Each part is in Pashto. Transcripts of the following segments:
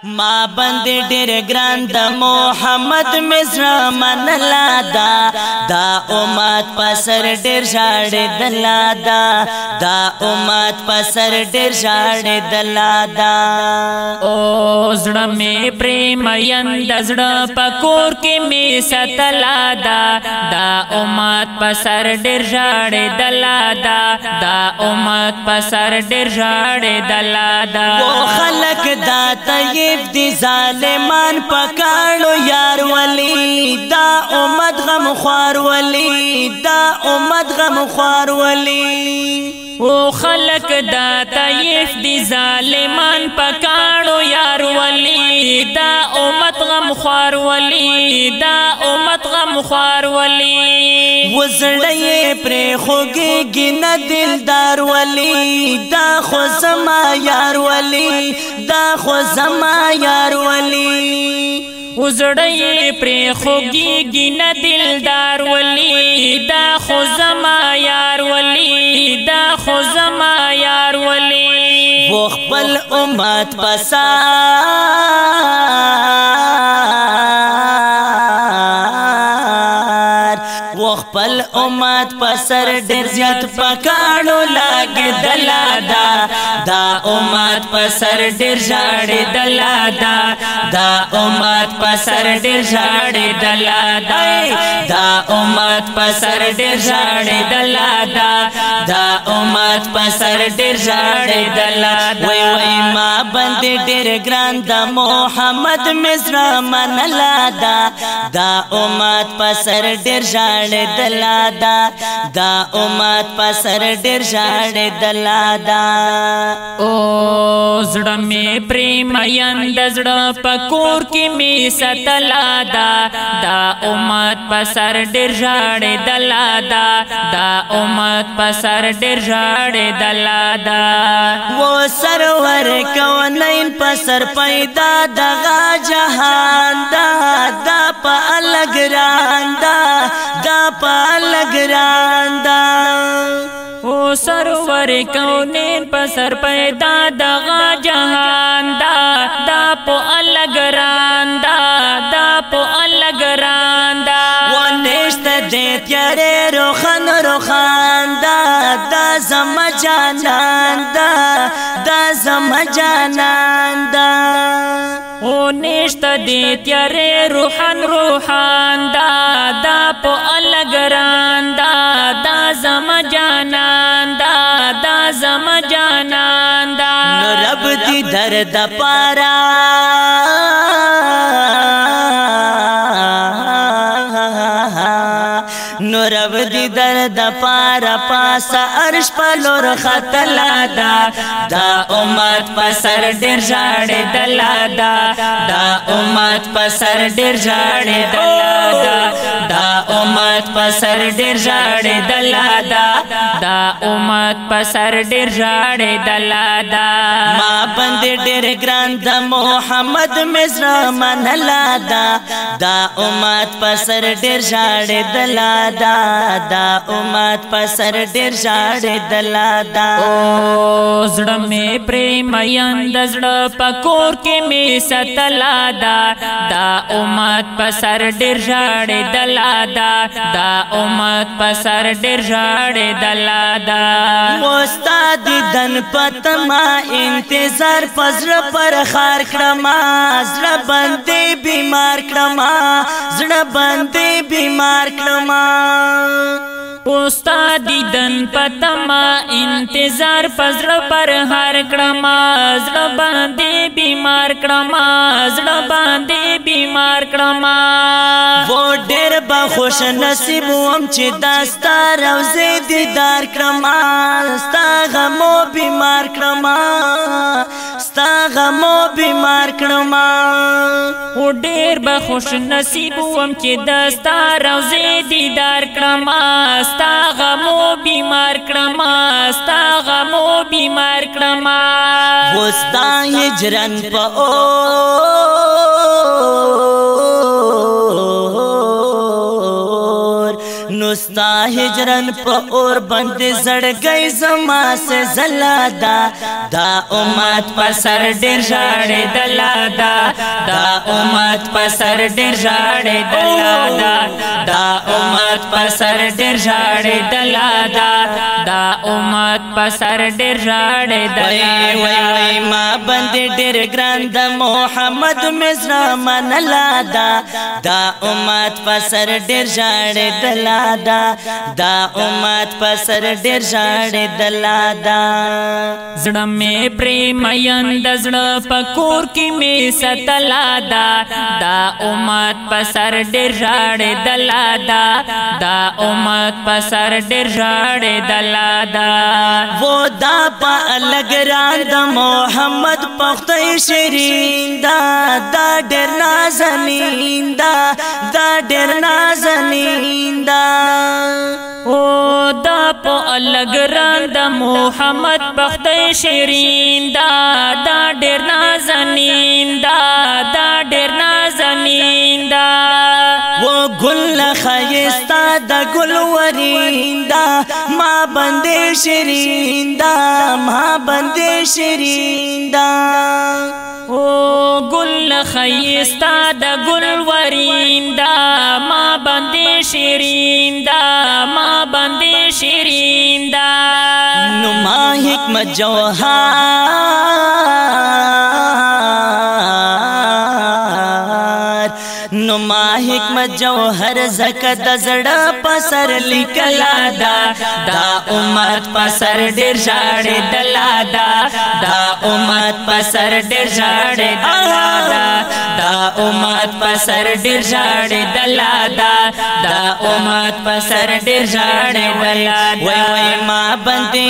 ما بندې ډېر ګران د محمد مزرا منلا دا امت پسر ډېر ژاړې دلا دا امت پسر ډېر ژاړې دلا او زړه مې پریم یند زړه پکور کې مې ستلا دا امت پسر ډېر ژاړې دلا دا امت پسر ډېر ژاړې دلا و خلق دا طیب دی ظالمان پکانو یار ولی دا امت غم خوار ولی دا امت غم خوار ولی او خلق دا طیف دی ظالمان پکانو یار ولی دا امت غم خوار ولی دا امت غم خوار ولی وزړې پر خوږېږي نه دلدار ولی دا خو زما یار ولی دا خو زما یار ولی وزړې پر خوږېږي نه دلدار ولی دا خو زما یار ولی دا خو زما یار ولی و خپل امت پسا خپل امت پسر ډېر زیات پکانو لاګې دلا دا امت پسر ډېر ژاړې دلا دا امت پسر ډېر ژاړې دلا دا امت پسر ډېر ژاړې دلا دا امت پسر ډېر ژاړې دلا وای ما باندې ډېر ګران د محمد مزرا منلا دا امت پسر ډېر ژاړې دلا دا امت پسر ډېر ژاړې دلا او زړه مې پریم یند زړه پکور کې مې ستلا دا امت پسر ډېر ژاړې دلا دا امت پسر ډېر ژاړې دلا و سرور کونین پسر پیدا دغه جهان دا په الګ راندا دا په الګ راندا او سرور کونین پسر پیدا دغه جهان دا په الګ راندا دا په الګ راندا و نشت دې تیارې روخان دا زما جانان دا زما جانان او نشت دې تیارې روحان دا په الګ راندا دا زما جانان دا زما جانان نو رب دی درد پارا نو رب دی درد پارا پاسا عرش پلور خطلا دا امت پسر ډېر ژاړې دلا دا امت پسر ډېر ژاړې دلا دا امت پسر ډېر ژاړې دلا دا امت پسر ډېر ژاړې دلا ما باندې ډېر ګران د محمد مزرا منلا دا امت پسر ډېر ژاړې دلا دا امت پسر ډېر ژاړې دلا او زړه مې پریم یند زړه پکور کې مې ستلا دا امت پسر ډېر ژاړې دلا دا امت پسر ډېر ژاړې دلا استاد دن پتما انتظار پزړ پر خار کړما زړه باندې بیمار کړما زړه باندې بیمار کړما استاد دن پتما انتظار پزړ پر هر کړما زړه باندې بیمار کړما زړه باندې بیمار کړما و ډېر به خوش نصیب وم چې داستا روزه دیدار کړما ستا غمو بیمار کړما ستا غمو بیمار کړما و ډېر به خوش نصیب وم چې داستا روزه دیدار کړما ستا غمو بیمار کړما ستا غمو بیمار کړما وستا هجرن په اور نو نستا ہجرن پا اور بند زڑگئی زما سے زلادا دا امت پا سر ڈر جاڑے دلادا دا امت پا سر ڈر جاڑے دلادا دا امت پا سر ڈر جاڑے دلادا دا امت پا سر ڈر جاڑے دلادا ما بند ڈر گراند محمد مزرا من لادا دا امت پا سر ڈر جاڑے دلادا دا امت پا سر ڈر جاڑے دلادا زړه مې پریم یند زړه پکور کې مې ستلادا دا امت په سر ډېر ژاړې دلادا دا امت په سر ډېر ژاړې دلادا وہ دا پا الگ راند محمد پختای شیرین دا دا ډېر نازنین دا دا ډېر نازنین دا او دا په الگ راند محمد پختای شیرین دا دا ډېر نازنین دا دا ډېر نازنین دا وہ گل خیستا دا گل ورین دا ما بندے شیرین دا ما بندے شیرین دا او گل خیستا دا گل ورین دا ما بندے شیرین دا ما بندے شیرین دا نما حکمت جوہر نما حکمت جوہر زکا دا زڑا پسر لکلا دا دا امت پسر ڈر جاڑے دلادا دا امت پسر ڈر جاڑے دلادا دا امت پسر ڈر جاڑے دلادا دا امت پسر ڈر جاڑے دلادا وی وی ما بندے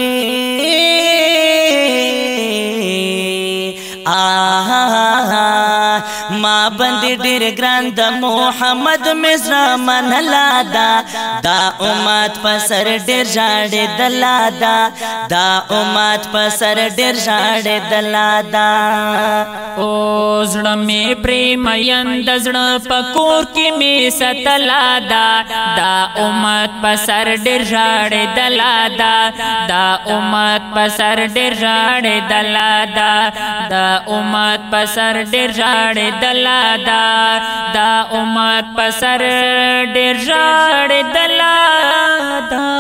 ما بندی ډیر ګران د محمد مزرا من لادا دا امت په سر ډیر ژاړې دلادا دا امت په سر ډیر ژاړې دلادا او زړه مې پریم یند زړه پکور کې مې ستلادا دا امت په سر ډیر ژاړې دلادا دا امت په سر ډیر ژاړې دلادا دا امت په سر ډیر ژاړې دلادا دا امت په سر ډیر ژاړې دلادا